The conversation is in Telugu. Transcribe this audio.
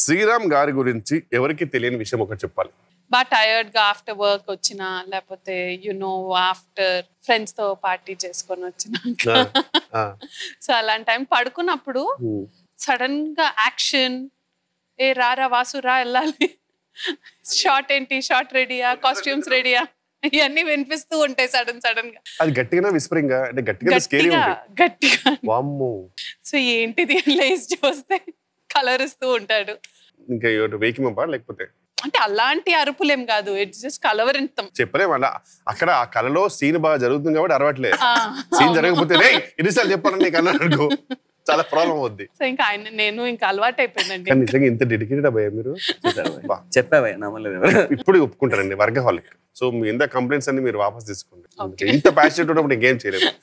శ్రీరామ్ గారి గురించి ఎవరికి తెలియని విషయం ఒకటి చెప్పాలి. బాగా టైర్డ్ గా ఆఫ్టర్ వర్క్ వచ్చినా లేకపోతే ఆఫ్టర్ ఫ్రెండ్స్ తో పార్టీ చేసుకొని వచ్చినాక సో అలాంటి టైం పడుకున్నప్పుడు సడన్ గా యాక్షన్, ఏ రారా వాసురా వెళ్ళాలి, షార్ట్ ఏంటి, షార్ట్ రెడీయా, కాస్ట్యూమ్స్ రెడీయా, ఇవన్నీ వినిపిస్తూ ఉంటాయి సడన్ గా. అది గట్టిగా విస్పరింగ్ అంటే గట్టిగా వామ్మో. సో ఏంటిది లేస్ చూస్తే కలర్ ఇస్తూ ఉంటాడు. ఇంకా వేకిమంపా లేకపోతే అంటే అలాంటి అరుపులేం కాదు, ఇట్స్ జస్ట్ కలవరింతం. చెప్పలేము అక్కడ ఆ కళలో సీన్ బాగా జరుగుతుంది కాబట్టి అరవట్లేదు. సీన్ జరగకపోతే ఎన్నిసార్లు చెప్పాలని నీకు అన్నాడు చాలా ప్రాబ్లం అవుద్ది. సో ఇంకా నేను ఇంకా అలవాటు అయిపోయిందండి. నిజంగా ఇంత డెడికేటెడ్ అబ్బాయి మీరు చెప్పావయ్య నమ్మలేదు. ఇప్పుడు ఒప్పుకుంటారండి వర్గహాలిక్. సో మీ ఎంత కంప్లైంట్స్ అన్ని మీరు వాపస్ తీసుకోండి. ఇంత ప్యాషనేట్ ఉన్నప్పుడు ఇంకేం చేయలేదు.